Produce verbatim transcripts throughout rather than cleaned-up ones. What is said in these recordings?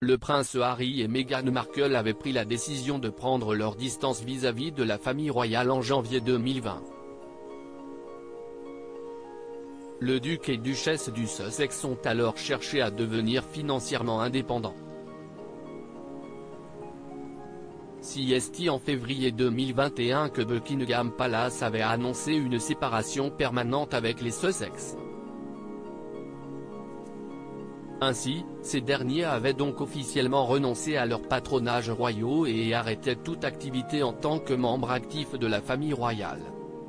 le prince Harry et Meghan Markle avaient pris la décision de prendre leur distance vis-à-vis de la famille royale en janvier deux mille vingt. Le duc et duchesse du Sussex ont alors cherché à devenir financièrement indépendants. C S T en février deux mille vingt et un que Buckingham Palace avait annoncé une séparation permanente avec les Sussex. Ainsi, ces derniers avaient donc officiellement renoncé à leur patronage royaux et arrêtaient toute activité en tant que membre actif de la famille royale.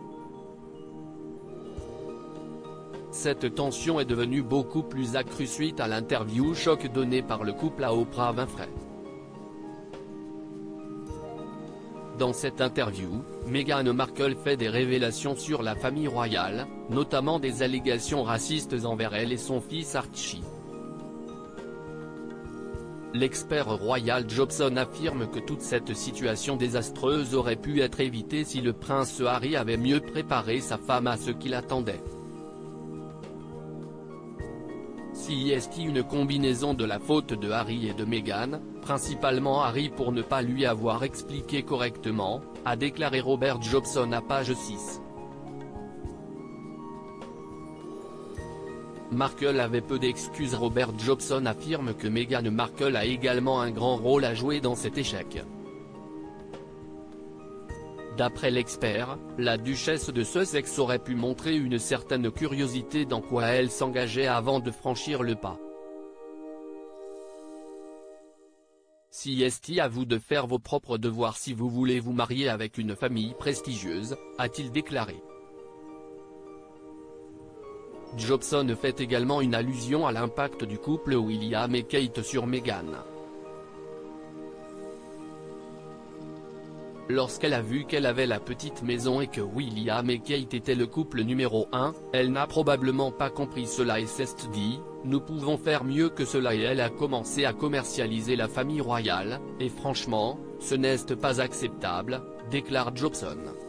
Cette tension est devenue beaucoup plus accrue suite à l'interview choc donnée par le couple à Oprah Winfrey. Dans cette interview, Meghan Markle fait des révélations sur la famille royale, notamment des allégations racistes envers elle et son fils Archie. L'expert royal Jobson affirme que toute cette situation désastreuse aurait pu être évitée si le prince Harry avait mieux préparé sa femme à ce qui l'attendait. C S T une combinaison de la faute de Harry et de Meghan, principalement Harry pour ne pas lui avoir expliqué correctement, a déclaré Robert Jobson à page six. Markle avait peu d'excuses. Robert Jobson affirme que Meghan Markle a également un grand rôle à jouer dans cet échec. D'après l'expert, la duchesse de Sussex aurait pu montrer une certaine curiosité dans quoi elle s'engageait avant de franchir le pas. C S T à vous de faire vos propres devoirs si vous voulez vous marier avec une famille prestigieuse, a-t-il déclaré. Jobson fait également une allusion à l'impact du couple William et Kate sur Meghan. Lorsqu'elle a vu qu'elle avait la petite maison et que William et Kate étaient le couple numéro un, elle n'a probablement pas compris cela et s'est dit, nous pouvons faire mieux que cela et elle a commencé à commercialiser la famille royale, et franchement, ce n'est pas acceptable, déclare Jobson.